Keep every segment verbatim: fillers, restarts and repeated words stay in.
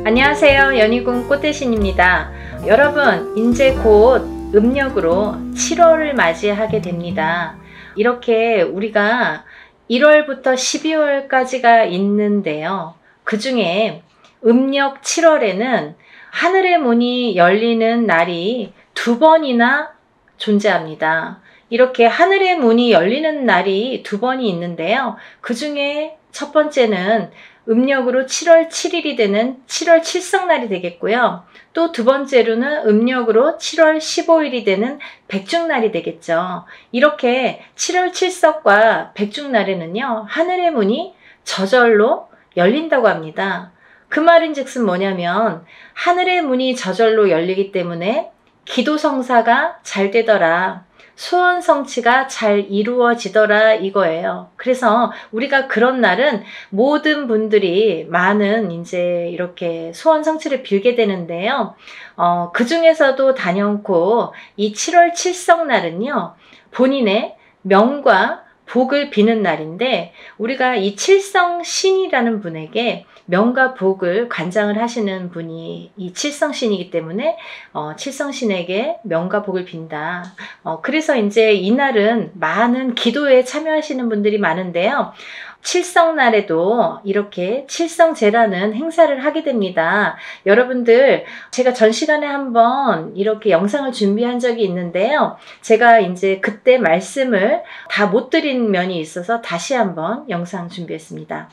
안녕하세요. 연희궁 꽃대신입니다. 여러분, 이제 곧 음력으로 칠월을 맞이하게 됩니다. 이렇게 우리가 일월부터 십이월까지가 있는데요. 그 중에 음력 칠월에는 하늘의 문이 열리는 날이 두 번이나 존재합니다. 이렇게 하늘의 문이 열리는 날이 두 번이 있는데요. 그 중에 첫 번째는 음력으로 칠월 칠일이 되는 칠월 칠성날이 되겠고요. 또 두 번째로는 음력으로 칠월 십오일이 되는 백중날이 되겠죠. 이렇게 칠월 칠석과 백중날에는요, 하늘의 문이 저절로 열린다고 합니다. 그 말인즉슨 뭐냐면 하늘의 문이 저절로 열리기 때문에 기도 성사가 잘 되더라, 소원 성취가 잘 이루어지더라 이거예요. 그래서 우리가 그런 날은 모든 분들이 많은 이제 이렇게 소원 성취를 빌게 되는데요. 어, 그 중에서도 단연코 이 칠월 칠성날은요, 본인의 명과 복을 비는 날인데, 우리가 이 칠성신이라는 분에게 명과 복을 관장을 하시는 분이 이 칠성신이기 때문에 어, 칠성신에게 명과 복을 빈다. 어, 그래서 이제 이날은 많은 기도에 참여하시는 분들이 많은데요. 칠성날에도 이렇게 칠성제라는 행사를 하게 됩니다. 여러분들, 제가 전 시간에 한번 이렇게 영상을 준비한 적이 있는데요. 제가 이제 그때 말씀을 다 못 드린 면이 있어서 다시 한번 영상 준비했습니다.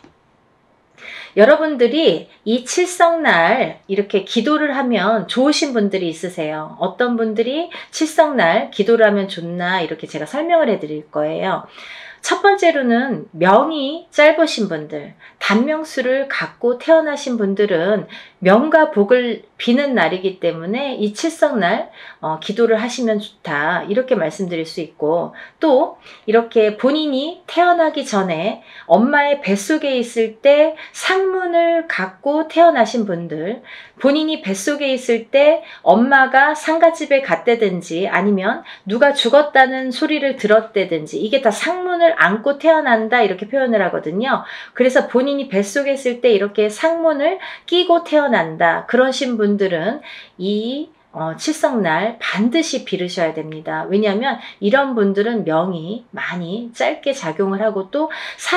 여러분들이 이 칠성날 이렇게 기도를 하면 좋으신 분들이 있으세요. 어떤 분들이 칠성날 기도를 하면 좋나, 이렇게 제가 설명을 해드릴 거예요. 첫 번째로는 명이 짧으신 분들, 단명수를 갖고 태어나신 분들은 명과 복을 비는 날이기 때문에 이 칠성날 어, 기도를 하시면 좋다, 이렇게 말씀드릴 수 있고, 또 이렇게 본인이 태어나기 전에 엄마의 뱃속에 있을 때 상문을 갖고 태어나신 분들, 본인이 뱃속에 있을 때 엄마가 상갓집에 갔다든지 아니면 누가 죽었다는 소리를 들었다든지, 이게 다 상문을 안고 태어난다 이렇게 표현을 하거든요. 그래서 본인이 뱃속에 있을 때 이렇게 상문을 끼고 태어난다, 그러신 분들은 이 어, 칠성날 반드시 빌으셔야 됩니다. 왜냐하면 이런 분들은 명이 많이 짧게 작용을 하고 또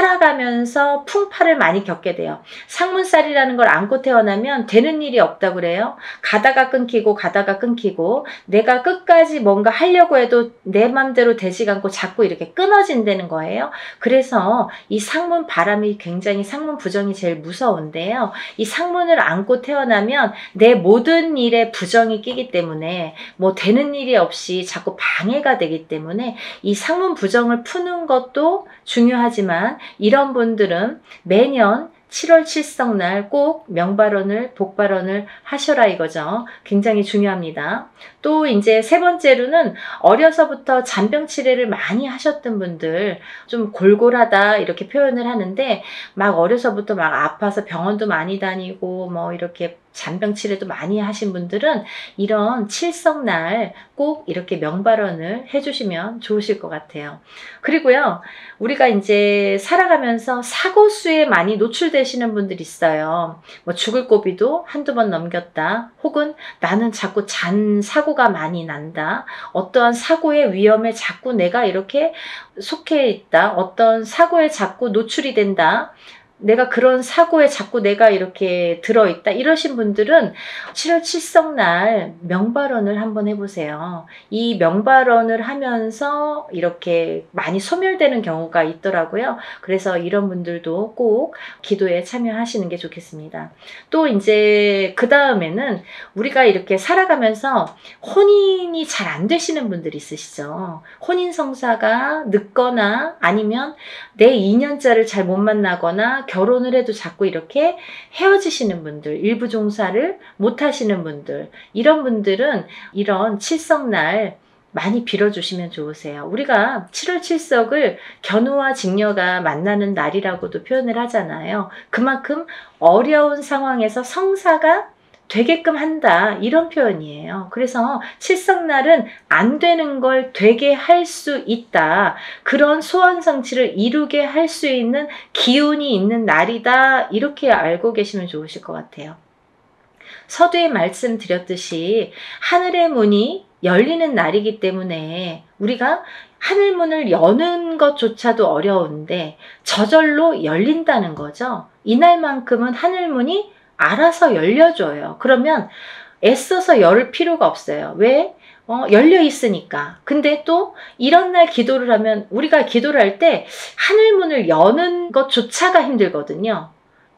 살아가면서 풍파를 많이 겪게 돼요. 상문살이라는 걸 안고 태어나면 되는 일이 없다고 그래요. 가다가 끊기고 가다가 끊기고, 내가 끝까지 뭔가 하려고 해도 내 맘대로 되지가 않고 자꾸 이렇게 끊어진다는 거예요. 그래서 이 상문 바람이 굉장히, 상문 부정이 제일 무서운데요. 이 상문을 안고 태어나면 내 모든 일에 부정이 끼기 때문에 뭐 되는 일이 없이 자꾸 방해가 되기 때문에 이 상문 부정을 푸는 것도 중요하지만, 이런 분들은 매년 칠월 칠성날 꼭 명발언을, 복발언을 하셔라 이거죠. 굉장히 중요합니다. 또 이제 세 번째로는 어려서부터 잔병치레를 많이 하셨던 분들, 좀 골골하다 이렇게 표현을 하는데, 막 어려서부터 막 아파서 병원도 많이 다니고 뭐 이렇게 잔병치레도 많이 하신 분들은 이런 칠성날 꼭 이렇게 명발언을 해주시면 좋으실 것 같아요. 그리고요, 우리가 이제 살아가면서 사고수에 많이 노출되시는 분들이 있어요. 뭐 죽을 고비도 한두 번 넘겼다, 혹은 나는 자꾸 잔 사고가 많이 난다, 어떠한 사고의 위험에 자꾸 내가 이렇게 속해 있다, 어떤 사고에 자꾸 노출이 된다, 내가 그런 사고에 자꾸 내가 이렇게 들어있다, 이러신 분들은 칠월 칠성날 명발언을 한번 해보세요. 이 명발언을 하면서 이렇게 많이 소멸되는 경우가 있더라고요. 그래서 이런 분들도 꼭 기도에 참여하시는 게 좋겠습니다. 또 이제 그 다음에는 우리가 이렇게 살아가면서 혼인이 잘 안 되시는 분들이 있으시죠. 혼인 성사가 늦거나 아니면 내 인연자를 잘 못 만나거나 결혼을 해도 자꾸 이렇게 헤어지시는 분들, 일부 종사를 못 하시는 분들, 이런 분들은 이런 칠성날 많이 빌어주시면 좋으세요. 우리가 칠월 칠석을 견우와 직녀가 만나는 날이라고도 표현을 하잖아요. 그만큼 어려운 상황에서 성사가 되게끔 한다, 이런 표현이에요. 그래서 칠성날은 안 되는 걸 되게 할 수 있다, 그런 소원 성취를 이루게 할 수 있는 기운이 있는 날이다, 이렇게 알고 계시면 좋으실 것 같아요. 서두에 말씀드렸듯이 하늘의 문이 열리는 날이기 때문에 우리가 하늘 문을 여는 것조차도 어려운데 저절로 열린다는 거죠. 이날만큼은 하늘 문이 알아서 열려줘요. 그러면 애써서 열 필요가 없어요. 왜? 어, 열려 있으니까. 근데 또 이런 날 기도를 하면 우리가 기도를 할 때 하늘 문을 여는 것조차가 힘들거든요.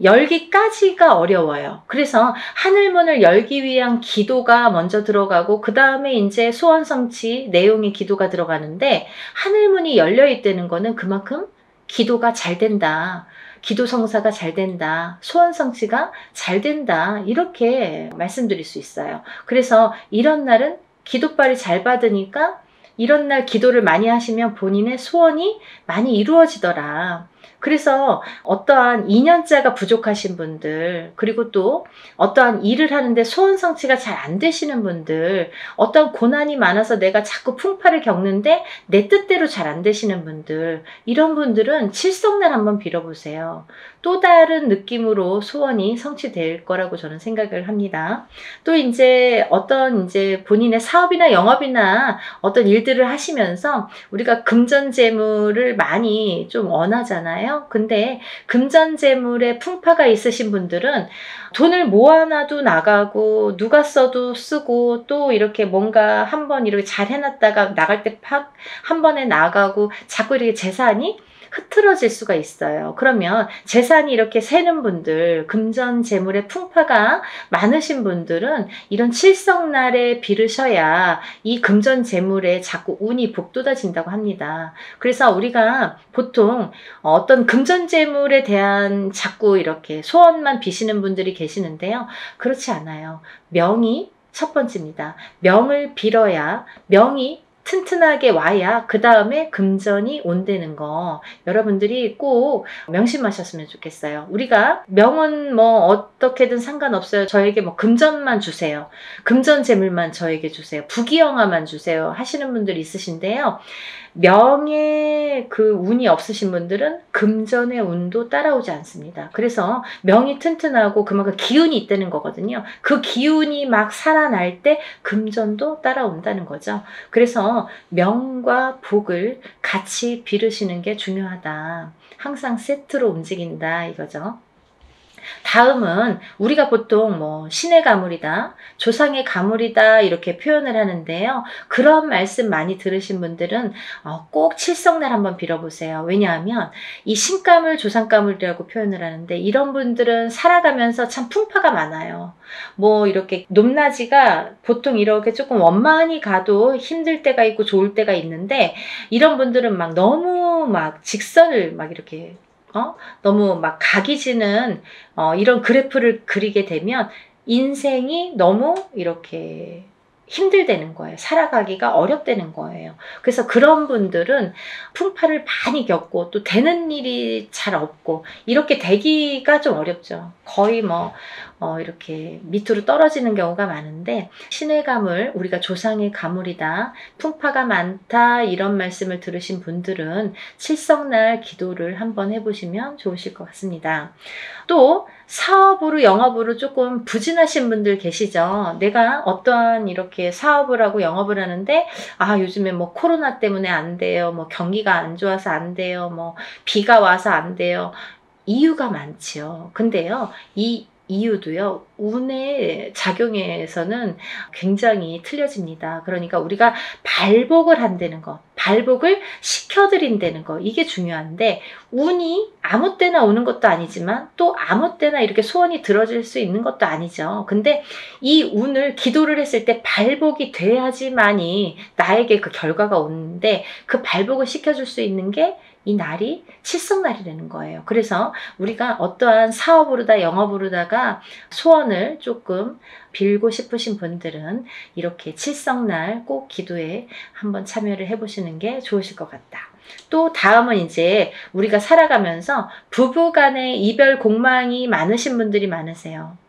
열기까지가 어려워요. 그래서 하늘문을 열기 위한 기도가 먼저 들어가고 그 다음에 이제 소원 성취 내용의 기도가 들어가는데 하늘문이 열려 있다는 거는 그만큼 기도가 잘 된다. 기도 성사가 잘 된다. 소원 성취가 잘 된다. 이렇게 말씀드릴 수 있어요. 그래서 이런 날은 기도빨이 잘 받으니까 이런 날 기도를 많이 하시면 본인의 소원이 많이 이루어지더라. 그래서 어떠한 인연자가 부족하신 분들, 그리고 또 어떠한 일을 하는데 소원 성취가 잘 안 되시는 분들, 어떠한 고난이 많아서 내가 자꾸 풍파를 겪는데 내 뜻대로 잘 안 되시는 분들, 이런 분들은 칠성날 한번 빌어보세요. 또 다른 느낌으로 소원이 성취될 거라고 저는 생각을 합니다. 또 이제 어떤 이제 본인의 사업이나 영업이나 어떤 일들을 하시면서 우리가 금전재물을 많이 좀 원하잖아요. 근데 금전재물에 풍파가 있으신 분들은 돈을 모아놔도 나가고 누가 써도 쓰고 또 이렇게 뭔가 한번 이렇게 잘 해놨다가 나갈 때 팍 한 번에 나가고 자꾸 이렇게 재산이 흐트러질 수가 있어요. 그러면 재산이 이렇게 새는 분들, 금전 재물의 풍파가 많으신 분들은 이런 칠성날에 빌으셔야 이 금전 재물에 자꾸 운이 북돋아진다고 합니다. 그래서 우리가 보통 어떤 금전 재물에 대한 자꾸 이렇게 소원만 비시는 분들이 계시는데요. 그렇지 않아요. 명이 첫 번째입니다. 명을 빌어야 명이 튼튼하게 와야 그 다음에 금전이 온다는 거 여러분들이 꼭 명심하셨으면 좋겠어요. 우리가 명은 뭐 어떻게든 상관없어요. 저에게 뭐 금전만 주세요. 금전 재물만 저에게 주세요. 부귀영화만 주세요. 하시는 분들이 있으신데요. 명의 그 운이 없으신 분들은 금전의 운도 따라오지 않습니다. 그래서 명이 튼튼하고 그만큼 기운이 있다는 거거든요. 그 기운이 막 살아날 때 금전도 따라온다는 거죠. 그래서 명과 복을 같이 빌으시는 게 중요하다. 항상 세트로 움직인다 이거죠. 다음은 우리가 보통 뭐 신의 가물이다, 조상의 가물이다 이렇게 표현을 하는데요. 그런 말씀 많이 들으신 분들은 어, 꼭 칠성날 한번 빌어보세요. 왜냐하면 이 신가물, 조상가물이라고 표현을 하는데 이런 분들은 살아가면서 참 풍파가 많아요. 뭐 이렇게 높낮이가 보통 이렇게 조금 원만히 가도 힘들 때가 있고 좋을 때가 있는데 이런 분들은 막 너무 막 직선을 막 이렇게 어? 너무 막 각이 지는 어, 이런 그래프를 그리게 되면 인생이 너무 이렇게 힘들다는 거예요. 살아가기가 어렵다는 거예요. 그래서 그런 분들은 풍파를 많이 겪고 또 되는 일이 잘 없고 이렇게 되기가 좀 어렵죠. 거의 뭐 어, 이렇게 밑으로 떨어지는 경우가 많은데 신의 가물, 우리가 조상의 가물이다, 풍파가 많다 이런 말씀을 들으신 분들은 칠성날 기도를 한번 해보시면 좋으실 것 같습니다. 또 사업으로 영업으로 조금 부진하신 분들 계시죠. 내가 어떠한 이렇게 사업을 하고 영업을 하는데 아 요즘에 뭐 코로나 때문에 안 돼요. 뭐 경기가 안 좋아서 안 돼요. 뭐 비가 와서 안 돼요. 이유가 많지요. 근데요 이 이유도요 운의 작용에서는 굉장히 틀려집니다. 그러니까 우리가 발복을 한다는 거, 발복을 시켜드린다는 거 이게 중요한데 운이 아무 때나 오는 것도 아니지만 또 아무 때나 이렇게 소원이 들어질 수 있는 것도 아니죠. 근데 이 운을 기도를 했을 때 발복이 돼야지만이 나에게 그 결과가 오는데 그 발복을 시켜줄 수 있는 게 이 날이 칠성날이라는 거예요. 그래서 우리가 어떠한 사업으로다 영업으로다가 소원을 조금 빌고 싶으신 분들은 이렇게 칠성날 꼭 기도에 한번 참여를 해보시는 게 좋으실 것 같다. 또 다음은 이제 우리가 살아가면서 부부간의 이별 공망이 많으신 분들이 많으세요.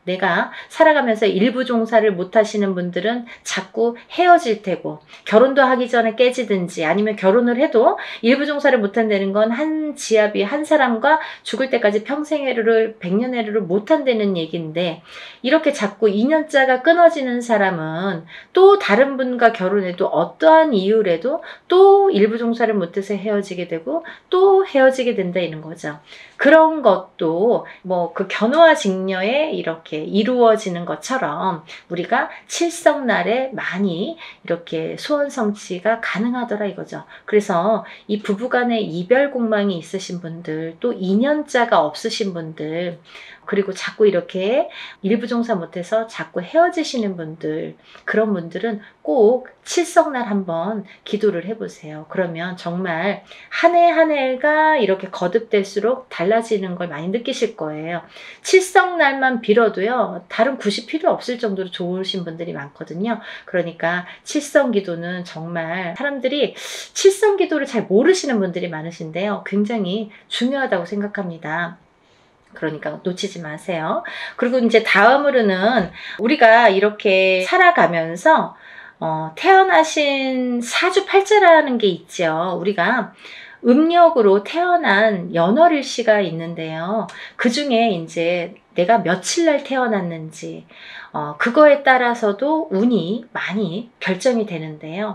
내가 살아가면서 일부 종사를 못 하시는 분들은 자꾸 헤어질 테고, 결혼도 하기 전에 깨지든지 아니면 결혼을 해도 일부 종사를 못 한다는 건 한 지압이 한 사람과 죽을 때까지 평생애를 백년애를 못 한다는 얘기인데, 이렇게 자꾸 인연자가 끊어지는 사람은 또 다른 분과 결혼해도 어떠한 이유라도 또 일부 종사를 못해서 헤어지게 되고 또 헤어지게 된다 이런 거죠. 그런 것도 뭐 그 견우와 직녀에 이렇게 이루어지는 것처럼 우리가 칠성날에 많이 이렇게 소원 성취가 가능하더라 이거죠. 그래서 이 부부간의 이별 공망이 있으신 분들, 또 인연자가 없으신 분들, 그리고 자꾸 이렇게 일부 종사 못해서 자꾸 헤어지시는 분들, 그런 분들은 꼭 칠성날 한번 기도를 해보세요. 그러면 정말 한 해 한 해가 이렇게 거듭될수록 달라지는 걸 많이 느끼실 거예요. 칠성날만 빌어도요, 다른 굿이 필요 없을 정도로 좋으신 분들이 많거든요. 그러니까 칠성기도는 정말 사람들이 칠성기도를 잘 모르시는 분들이 많으신데요, 굉장히 중요하다고 생각합니다. 그러니까 놓치지 마세요. 그리고 이제 다음으로는 우리가 이렇게 살아가면서 어, 태어나신 사주팔자라는 게 있죠. 우리가 음력으로 태어난 연월일시가 있는데요. 그 중에 이제 내가 며칠 날 태어났는지 어, 그거에 따라서도 운이 많이 결정이 되는데요.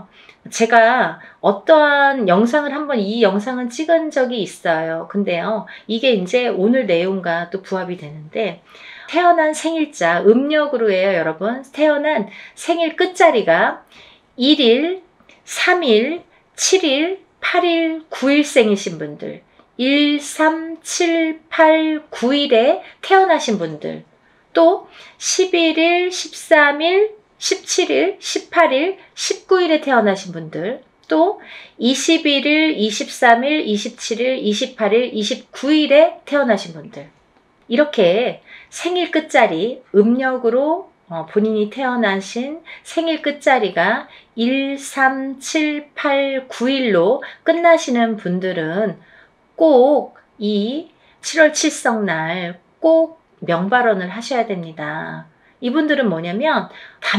제가 어떠한 영상을 한번 이 영상은 찍은 적이 있어요. 근데요, 이게 이제 오늘 내용과 또 부합이 되는데, 태어난 생일자, 음력으로 해요, 여러분. 태어난 생일 끝자리가 일 일, 삼 일, 칠 일, 팔 일, 구 일생이신 분들, 일, 삼, 칠, 팔, 구 일에 태어나신 분들, 또 십일 일, 십삼 일, 십칠 일, 십팔 일, 십구 일에 태어나신 분들, 또 이십일 일, 이십삼 일, 이십칠 일, 이십팔 일, 이십구 일에 태어나신 분들, 이렇게 생일 끝자리, 음력으로 본인이 태어나신 생일 끝자리가 일, 삼, 칠, 팔, 구 일로 끝나시는 분들은 꼭 이 칠월 칠성날 꼭 명발언을 하셔야 됩니다. 이분들은 뭐냐면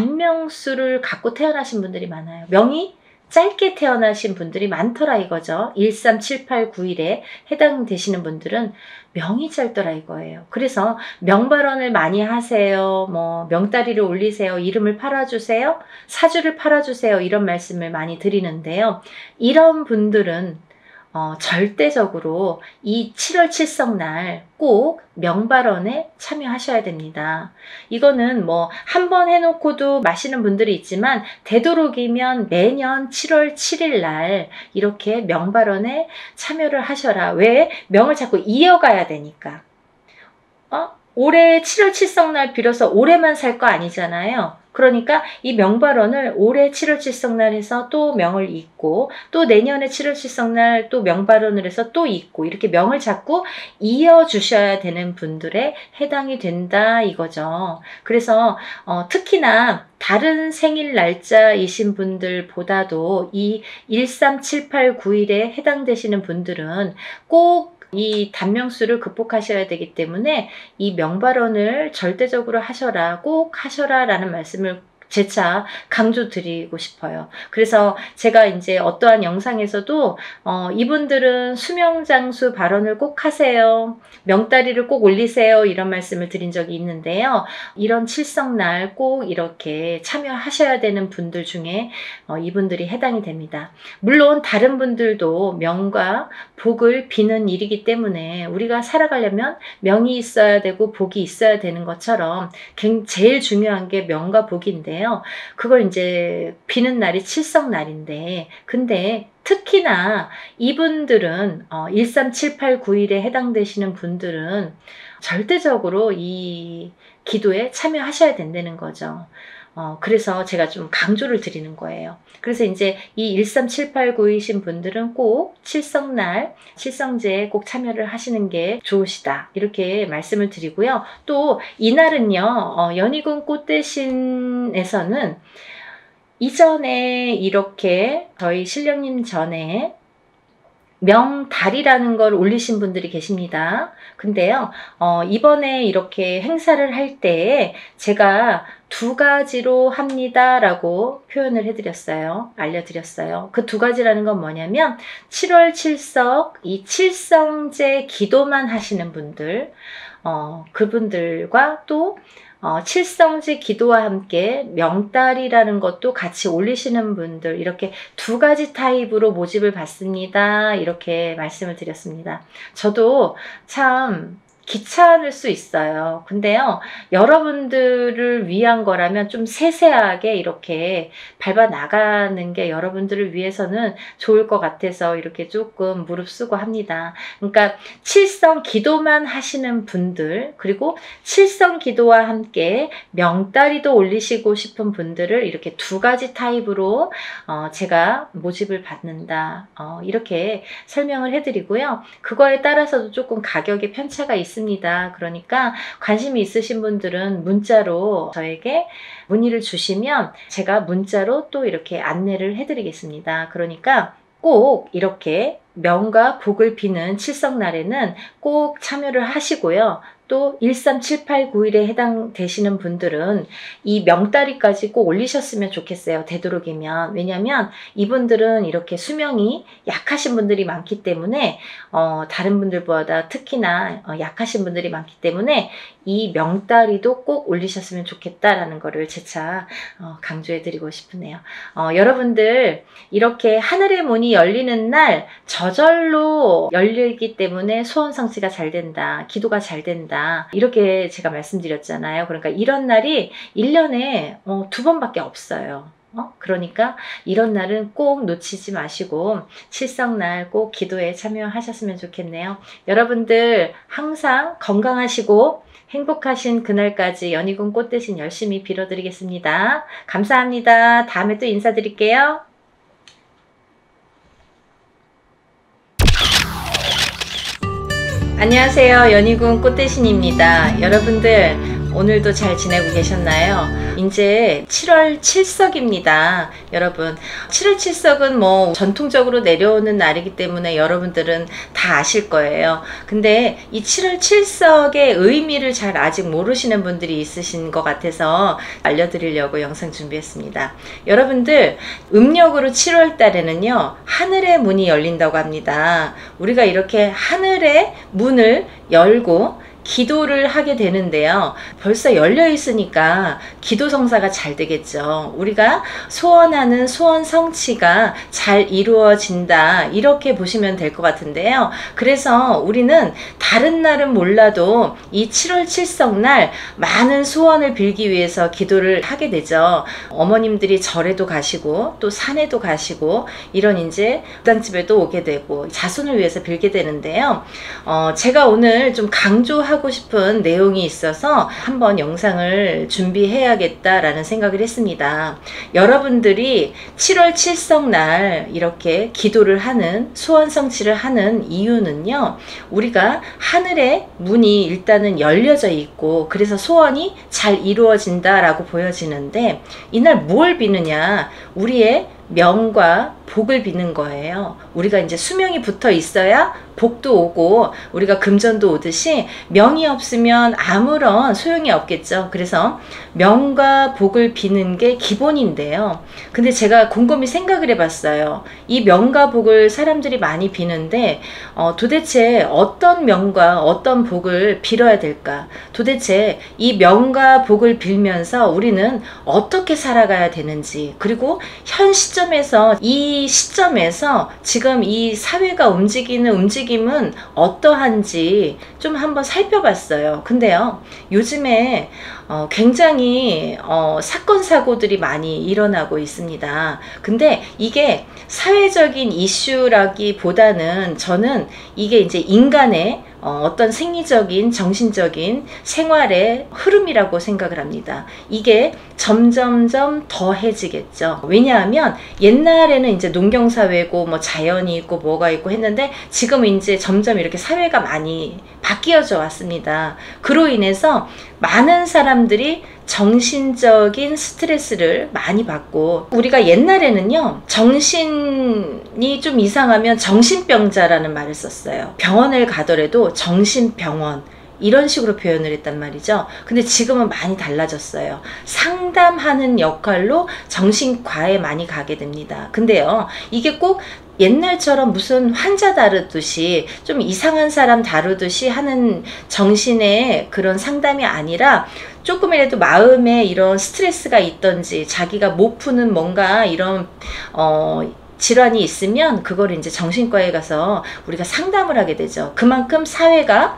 단명수를 갖고 태어나신 분들이 많아요. 명이 짧게 태어나신 분들이 많더라 이거죠. 일, 삼, 칠, 팔, 구 일에 해당되시는 분들은 명이 짧더라 이거예요. 그래서 명발언을 많이 하세요. 뭐 명다리를 올리세요. 이름을 팔아주세요. 사주를 팔아주세요. 이런 말씀을 많이 드리는데요. 이런 분들은 어, 절대적으로 이 칠월 칠성날 꼭 명발언에 참여하셔야 됩니다. 이거는 뭐 한 번 해놓고도 마시는 분들이 있지만 되도록이면 매년 칠월 칠일날 이렇게 명발언에 참여를 하셔라. 왜? 명을 자꾸 이어가야 되니까. 어? 올해 칠월 칠성날 빌어서 올해만 살 거 아니잖아요. 그러니까 이 명발언을 올해 칠월 칠성날 해서 또 명을 잇고, 또 내년에 칠월 칠성날 또 명발언을 해서 또 잇고, 이렇게 명을 자꾸 이어주셔야 되는 분들에 해당이 된다 이거죠. 그래서 어, 특히나 다른 생일 날짜이신 분들보다도 이 일, 삼, 칠, 팔, 구 일에 해당되시는 분들은 꼭 이 단명수를 극복하셔야 되기 때문에 이 명발언을 절대적으로 하셔라, 꼭 하셔라 라는 말씀을 재차 강조드리고 싶어요. 그래서 제가 이제 어떠한 영상에서도 어, 이분들은 수명장수 발언을 꼭 하세요, 명다리를 꼭 올리세요, 이런 말씀을 드린 적이 있는데요. 이런 칠성날 꼭 이렇게 참여하셔야 되는 분들 중에 어, 이분들이 해당이 됩니다. 물론 다른 분들도 명과 복을 비는 일이기 때문에 우리가 살아가려면 명이 있어야 되고 복이 있어야 되는 것처럼 제일 중요한 게 명과 복인데, 그걸 이제 비는 날이 칠성날인데, 근데 특히나 이분들은 어, 일, 삼, 칠, 팔, 구 일에 해당되시는 분들은 절대적으로 이 기도에 참여하셔야 된다는 거죠. 어, 그래서 제가 좀 강조를 드리는 거예요. 그래서 이제 이 일, 삼, 칠, 팔, 구 일이신 분들은 꼭 칠성날, 칠성제에 꼭 참여를 하시는 게 좋으시다, 이렇게 말씀을 드리고요. 또 이날은요, 어, 연희군 꽃대신에서는 이전에 이렇게 저희 신령님 전에 명달이라는 걸 올리신 분들이 계십니다. 근데요, 어, 이번에 이렇게 행사를 할 때 제가 두 가지로 합니다 라고 표현을 해드렸어요. 알려드렸어요. 그 두 가지라는 건 뭐냐면 칠월 칠석, 이 칠성제 기도만 하시는 분들, 어, 그분들과 또 어, 칠성지 기도와 함께 명달이라는 것도 같이 올리시는 분들, 이렇게 두 가지 타입으로 모집을 받습니다. 이렇게 말씀을 드렸습니다. 저도 참 귀찮을 수 있어요. 근데요, 여러분들을 위한 거라면 좀 세세하게 이렇게 밟아 나가는 게 여러분들을 위해서는 좋을 것 같아서 이렇게 조금 무릅쓰고 합니다. 그러니까 칠성 기도만 하시는 분들, 그리고 칠성 기도와 함께 명다리도 올리시고 싶은 분들을 이렇게 두 가지 타입으로 어, 제가 모집을 받는다. 어, 이렇게 설명을 해드리고요. 그거에 따라서도 조금 가격의 편차가 있습니다. 그러니까 관심이 있으신 분들은 문자로 저에게 문의를 주시면 제가 문자로 또 이렇게 안내를 해드리겠습니다. 그러니까 꼭 이렇게 명과 복을 비는 칠성날에는 꼭 참여를 하시고요. 또 일삼칠팔구일에 해당되시는 분들은 이 명다리까지 꼭 올리셨으면 좋겠어요. 되도록이면. 왜냐하면 이분들은 이렇게 수명이 약하신 분들이 많기 때문에 어, 다른 분들보다 특히나 어, 약하신 분들이 많기 때문에 이 명다리도 꼭 올리셨으면 좋겠다라는 거를 재차 어, 강조해 드리고 싶으네요. 어, 여러분들 이렇게 하늘의 문이 열리는 날 저절로 열리기 때문에 소원 성취가 잘 된다. 기도가 잘 된다. 이렇게 제가 말씀드렸잖아요. 그러니까 이런 날이 일 년에 어, 두 번밖에 없어요. 어? 그러니까 이런 날은 꼭 놓치지 마시고 칠성날 꼭 기도에 참여하셨으면 좋겠네요. 여러분들 항상 건강하시고 행복하신 그날까지 연희군 꽃 대신 열심히 빌어드리겠습니다. 감사합니다. 다음에 또 인사드릴게요. 안녕하세요. 연희군 꽃대신입니다. 여러분들 오늘도 잘 지내고 계셨나요? 이제 칠월 칠석입니다. 여러분 칠월 칠석은 뭐 전통적으로 내려오는 날이기 때문에 여러분들은 다 아실 거예요. 근데 이 칠월 칠석의 의미를 잘 아직 모르시는 분들이 있으신 것 같아서 알려드리려고 영상 준비했습니다. 여러분들 음력으로 칠월 달에는요 하늘의 문이 열린다고 합니다. 우리가 이렇게 하늘의 문을 열고 기도를 하게 되는데요. 벌써 열려 있으니까 기도 성사가 잘 되겠죠. 우리가 소원하는 소원 성취가 잘 이루어진다. 이렇게 보시면 될 것 같은데요. 그래서 우리는 다른 날은 몰라도 이 칠월 칠석날 많은 소원을 빌기 위해서 기도를 하게 되죠. 어머님들이 절에도 가시고 또 산에도 가시고 이런 이제 무당집에도 오게 되고 자손을 위해서 빌게 되는데요. 어, 제가 오늘 좀 강조하고 하고 싶은 내용이 있어서 한번 영상을 준비해야겠다라는 생각을 했습니다. 여러분들이 칠월 칠석날 이렇게 기도를 하는 소원 성취를 하는 이유는요. 우리가 하늘의 문이 일단은 열려져 있고 그래서 소원이 잘 이루어진다라고 보여지는데 이날 뭘 비느냐? 우리의 명과 복을 비는 거예요. 우리가 이제 수명이 붙어 있어야 복도 오고 우리가 금전도 오듯이 명이 없으면 아무런 소용이 없겠죠. 그래서 명과 복을 비는 게 기본인데요. 근데 제가 곰곰이 생각을 해봤어요. 이 명과 복을 사람들이 많이 비는데 어, 도대체 어떤 명과 어떤 복을 빌어야 될까? 도대체 이 명과 복을 빌면서 우리는 어떻게 살아가야 되는지, 그리고 현 시점에서 이 시점에서 지금 이 사회가 움직이는 움직임은 어떠한지 좀 한번 살펴봤어요. 근데요, 요즘에 어, 굉장히 어, 사건 사고들이 많이 일어나고 있습니다. 근데 이게 사회적인 이슈라기보다는 저는 이게 이제 인간의 어, 어떤 생리적인 정신적인 생활의 흐름이라고 생각을 합니다. 이게 점점점 더해지겠죠. 왜냐하면 옛날에는 이제 농경사회고 뭐 자연이 있고 뭐가 있고 했는데 지금은 이제 점점 이렇게 사회가 많이 바뀌어져 왔습니다. 그로 인해서 많은 사람들이 정신적인 스트레스를 많이 받고, 우리가 옛날에는요 정신이 좀 이상하면 정신병자라는 말을 썼어요. 병원을 가더라도 정신병원 이런 식으로 표현을 했단 말이죠. 근데 지금은 많이 달라졌어요. 상담하는 역할로 정신과에 많이 가게 됩니다. 근데요 이게 꼭 옛날처럼 무슨 환자 다루듯이 좀 이상한 사람 다루듯이 하는 정신의 그런 상담이 아니라, 조금이라도 마음에 이런 스트레스가 있던지 자기가 못 푸는 뭔가 이런 어 질환이 있으면 그걸 이제 정신과에 가서 우리가 상담을 하게 되죠. 그만큼 사회가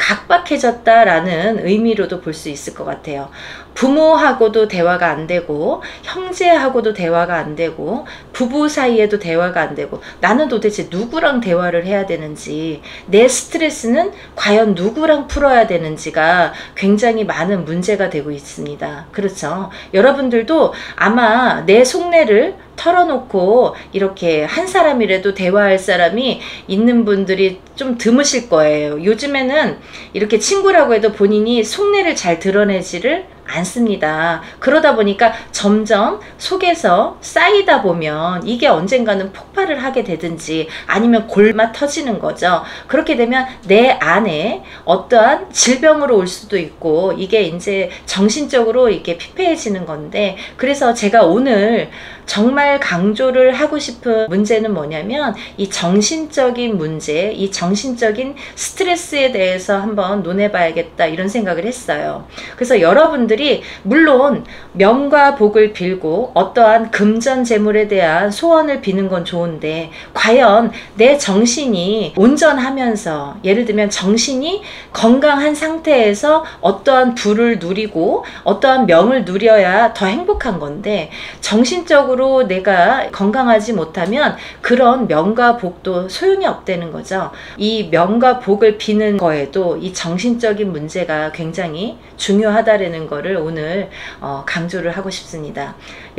각박해졌다라는 의미로도 볼 수 있을 것 같아요. 부모하고도 대화가 안 되고, 형제하고도 대화가 안 되고, 부부 사이에도 대화가 안 되고, 나는 도대체 누구랑 대화를 해야 되는지, 내 스트레스는 과연 누구랑 풀어야 되는지가 굉장히 많은 문제가 되고 있습니다. 그렇죠? 여러분들도 아마 내 속내를 털어놓고 이렇게 한 사람이라도 대화할 사람이 있는 분들이 좀 드무실 거예요. 요즘에는 이렇게 친구라고 해도 본인이 속내를 잘 드러내지를 않습니다. 그러다 보니까 점점 속에서 쌓이다 보면 이게 언젠가는 폭발을 하게 되든지 아니면 골마 터지는 거죠. 그렇게 되면 내 안에 어떠한 질병으로 올 수도 있고, 이게 이제 정신적으로 이렇게 피폐해지는 건데, 그래서 제가 오늘 정말 강조를 하고 싶은 문제는 뭐냐면, 이 정신적인 문제, 이 정신적인 스트레스에 대해서 한번 논해봐야겠다 이런 생각을 했어요. 그래서 여러분들이 물론 명과 복을 빌고 어떠한 금전재물에 대한 소원을 비는 건 좋은데, 과연 내 정신이 온전하면서, 예를 들면 정신이 건강한 상태에서 어떠한 부를 누리고 어떠한 명을 누려야 더 행복한 건데, 정신적으로 내가 건강하지 못하면 그런 명과 복도 소용이 없다는 거죠. 이 명과 복을 비는 거에도 이 정신적인 문제가 굉장히 중요하다라는 거를 오늘 어, 강조를 하고 싶습니다.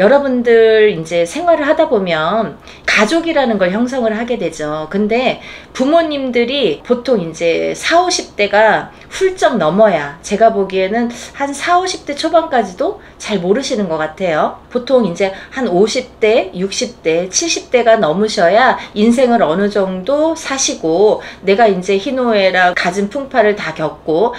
여러분들 이제 생활을 하다 보면 가족이라는 걸 형성을 하게 되죠. 근데 부모님들이 보통 이제 사오십 대가 훌쩍 넘어야, 제가 보기에는 한 사오십 대 초반까지도 잘 모르시는 것 같아요. 보통 이제 한 오십 대, 육십 대, 칠십 대가 넘으셔야 인생을 어느 정도 사시고, 내가 이제 희노애락 갖은 풍파를 다 겪고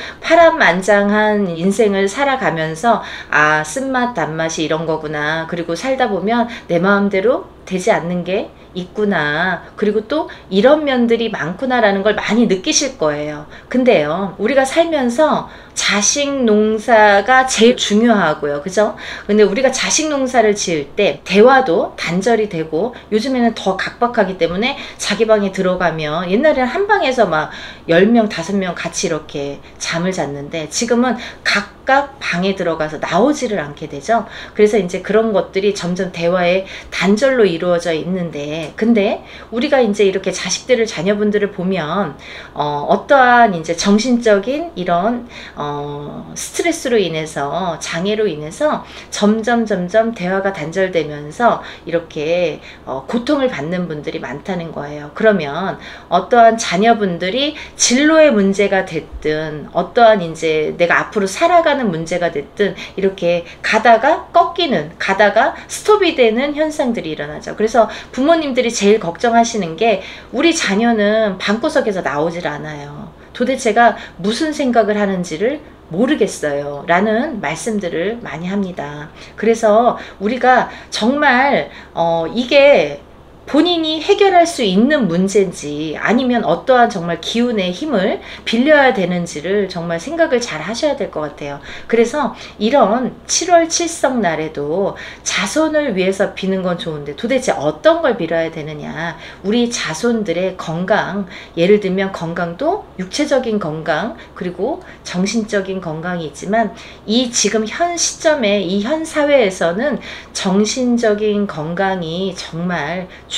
파란만장한 인생을 살아가면서, 아, 쓴맛 단맛이 이런 거구나, 그리고 살다 보면 내 마음대로 되지 않는 게 있구나, 그리고 또 이런 면들이 많구나라는 걸 많이 느끼실 거예요. 근데요 우리가 살면서 자식 농사가 제일 중요하고요, 그죠? 근데 우리가 자식 농사를 지을 때 대화도 단절이 되고, 요즘에는 더 각박하기 때문에 자기 방에 들어가면, 옛날에는 한 방에서 막 열 명, 다섯 명 같이 이렇게 잠을 잤는데, 지금은 각각 방에 들어가서 나오지를 않게 되죠. 그래서 이제 그런 것들이 점점 대화의 단절로 이루어져 있는데, 근데 우리가 이제 이렇게 자식들을, 자녀분들을 보면 어, 어떠한 이제 정신적인 이런 어, 스트레스로 인해서, 장애로 인해서 점점 점점 대화가 단절되면서 이렇게 어, 고통을 받는 분들이 많다는 거예요. 그러면 어떠한 자녀분들이 진로의 문제가 됐든, 어떠한 이제 내가 앞으로 살아가는 문제가 됐든, 이렇게 가다가 꺾이는, 가다가 스톱이 되는 현상들이 일어나죠. 그래서 부모님들이 제일 걱정하시는 게, 우리 자녀는 방구석에서 나오질 않아요. 도대체가 무슨 생각을 하는지를 모르겠어요 라는 말씀들을 많이 합니다. 그래서 우리가 정말 어, 이게 본인이 해결할 수 있는 문제인지, 아니면 어떠한 정말 기운의 힘을 빌려야 되는지를 정말 생각을 잘 하셔야 될 것 같아요. 그래서 이런 칠월 칠성 날에도 자손을 위해서 비는 건 좋은데, 도대체 어떤 걸 빌어야 되느냐, 우리 자손들의 건강, 예를 들면 건강도 육체적인 건강, 그리고 정신적인 건강이 있지만, 이 지금 현 시점에, 이 현 사회에서는 정신적인 건강이 정말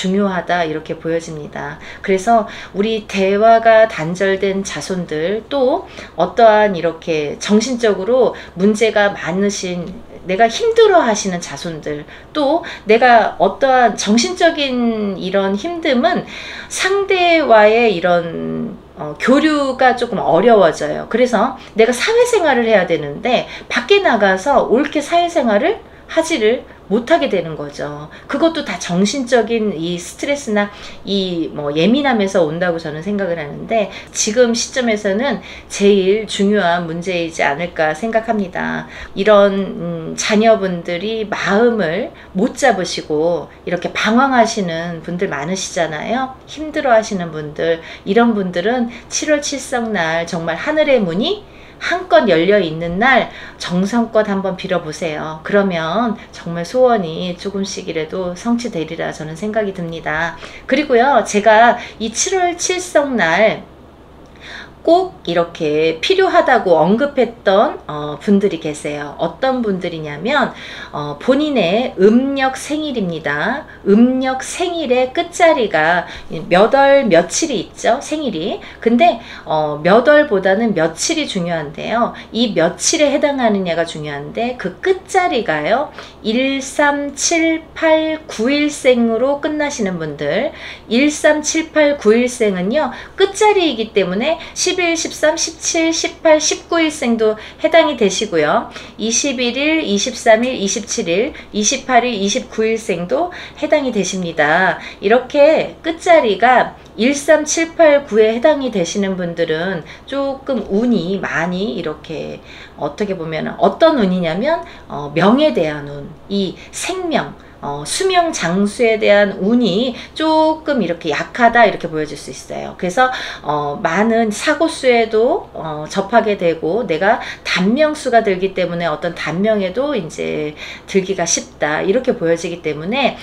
중요하다 이렇게 보여집니다. 그래서 우리 대화가 단절된 자손들, 또 어떠한 이렇게 정신적으로 문제가 많으신, 내가 힘들어 하시는 자손들, 또 내가 어떠한 정신적인 이런 힘듦은 상대와의 이런 어, 교류가 조금 어려워져요. 그래서 내가 사회생활을 해야 되는데 밖에 나가서 옳게 사회생활을 하지를 못하게 되는 거죠. 그것도 다 정신적인 이 스트레스나 이 뭐 예민함에서 온다고 저는 생각을 하는데, 지금 시점에서는 제일 중요한 문제이지 않을까 생각합니다. 이런 음, 자녀분들이 마음을 못 잡으시고 이렇게 방황하시는 분들 많으시잖아요. 힘들어 하시는 분들, 이런 분들은 칠월 칠성날 정말 하늘의 문이 한껏 열려 있는 날 정성껏 한번 빌어보세요. 그러면 정말 소원이 조금씩이라도 성취되리라 저는 생각이 듭니다. 그리고요, 제가 이 칠월 칠성날 꼭 이렇게 필요하다고 언급했던 어, 분들이 계세요. 어떤 분들이냐면 어, 본인의 음력 생일입니다. 음력 생일의 끝자리가 몇 월 며칠이 있죠, 생일이. 근데 어, 몇 월보다는 며칠이 중요한데요, 이 며칠에 해당하느냐가 중요한데, 그 끝자리가요 일삼칠팔 구일생으로 끝나시는 분들, 일삼칠팔 구일생은요 끝자리이기 때문에 십일, 십삼, 십칠, 십팔, 십구일생도 해당이 되시고요. 이십일일, 이십삼일, 이십칠일, 이십팔일, 이십구일생도 해당이 되십니다. 이렇게 끝자리가 일삼칠팔구에 해당이 되시는 분들은 조금 운이 많이 이렇게, 어떻게 보면 어떤 운이냐면 어, 명에 대한 운, 이 생명, 어, 수명 장수에 대한 운이 조금 이렇게 약하다 이렇게 보여질 수 있어요. 그래서 어, 많은 사고수에도 어, 접하게 되고, 내가 단명수가 들기 때문에 어떤 단명에도 이제 들기가 쉽다 이렇게 보여지기 때문에,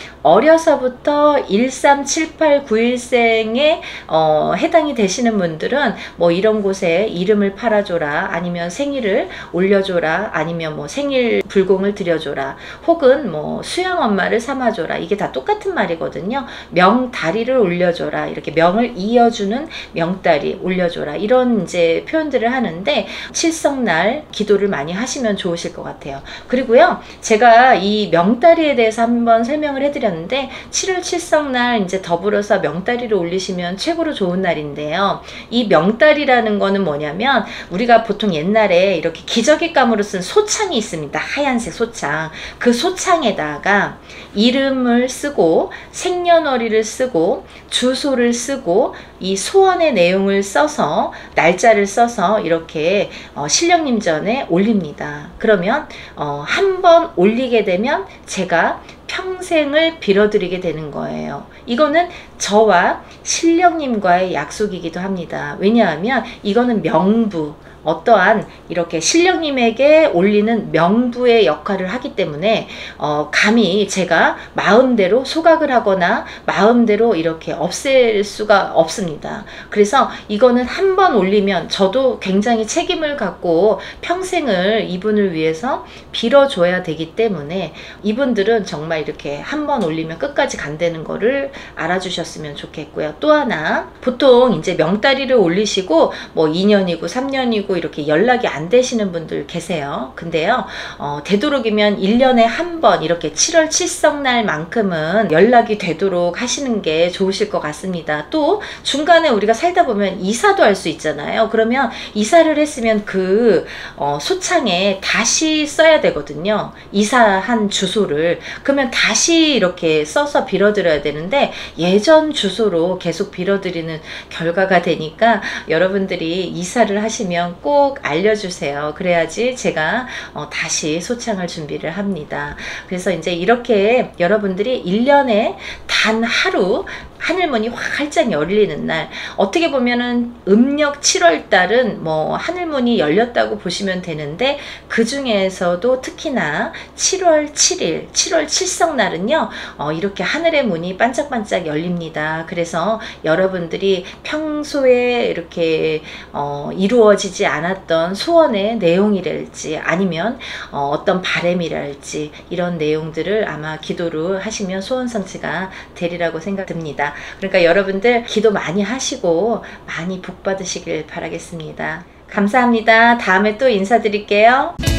어려서부터 일삼칠팔 구일생에 어, 해당이 되시는 분들은 뭐 이런 곳에 이름을 팔아줘라, 아니면 생일을 올려줘라, 아니면 뭐 생일 불공을 드려줘라, 혹은 뭐 수양 엄마 를 삼아줘라, 이게 다 똑같은 말이거든요. 명다리를 올려줘라, 이렇게 명을 이어주는 명다리 올려줘라, 이런 이제 표현들을 하는데, 칠성날 기도를 많이 하시면 좋으실 것 같아요. 그리고요, 제가 이 명다리에 대해서 한번 설명을 해드렸는데, 칠월 칠성날 이제 더불어서 명다리를 올리시면 최고로 좋은 날인데요. 이 명다리라는 거는 뭐냐면, 우리가 보통 옛날에 이렇게 기저귀감으로 쓴 소창이 있습니다. 하얀색 소창. 그 소창에다가 이름을 쓰고 생년월일을 쓰고 주소를 쓰고 이 소원의 내용을 써서, 날짜를 써서 이렇게 어, 신령님 전에 올립니다. 그러면 어, 한 번 올리게 되면 제가 평생을 빌어드리게 되는 거예요. 이거는 저와 신령님과의 약속이기도 합니다. 왜냐하면 이거는 명부, 어떠한 이렇게 신령님에게 올리는 명부의 역할을 하기 때문에 어, 감히 제가 마음대로 소각을 하거나 마음대로 이렇게 없앨 수가 없습니다. 그래서 이거는 한 번 올리면 저도 굉장히 책임을 갖고 평생을 이분을 위해서 빌어줘야 되기 때문에, 이분들은 정말 이렇게 한 번 올리면 끝까지 간다는 거를 알아주셨으면 좋겠고요. 또 하나, 보통 이제 명다리를 올리시고 뭐 이 년이고 삼 년이고 이렇게 연락이 안 되시는 분들 계세요. 근데요, 어, 되도록이면 일 년에 한 번 이렇게 칠월 칠성날만큼은 연락이 되도록 하시는 게 좋으실 것 같습니다. 또 중간에 우리가 살다 보면 이사도 할 수 있잖아요. 그러면 이사를 했으면 그 어, 소창에 다시 써야 되거든요. 이사한 주소를. 그러면 다시 이렇게 써서 빌어드려야 되는데, 예전 주소로 계속 빌어드리는 결과가 되니까 여러분들이 이사를 하시면 꼭 알려주세요. 그래야지 제가 어, 다시 소창을 준비를 합니다. 그래서 이제 이렇게 여러분들이 일 년에 단 하루 하늘문이 활짝 열리는 날, 어떻게 보면은 음력 칠월 달은 뭐 하늘문이 열렸다고 보시면 되는데, 그 중에서도 특히나 칠월 칠일, 칠월 칠성날은요 어, 이렇게 하늘의 문이 반짝반짝 열립니다. 그래서 여러분들이 평소에 이렇게 어, 이루어지지 않았던 소원의 내용이랄지, 아니면 어, 어떤 바램이랄지, 이런 내용들을 아마 기도를 하시면 소원 성취가 되리라고 생각됩니다. 그러니까 여러분들 기도 많이 하시고 많이 복 받으시길 바라겠습니다. 감사합니다. 다음에 또 인사드릴게요.